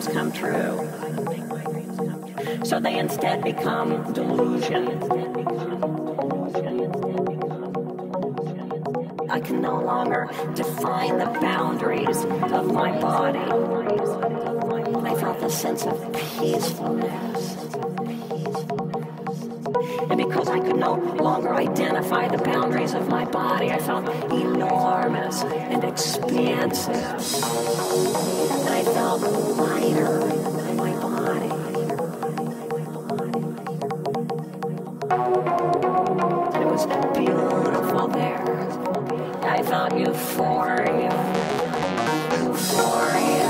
dreams come true. So they instead become delusion. I can no longer define the boundaries of my body. I felt a sense of peacefulness. And because I could no longer identify the boundaries of my body, I felt enormous and expansive. And I felt lighter in my body. And it was beautiful there. I felt euphoria. Euphoria.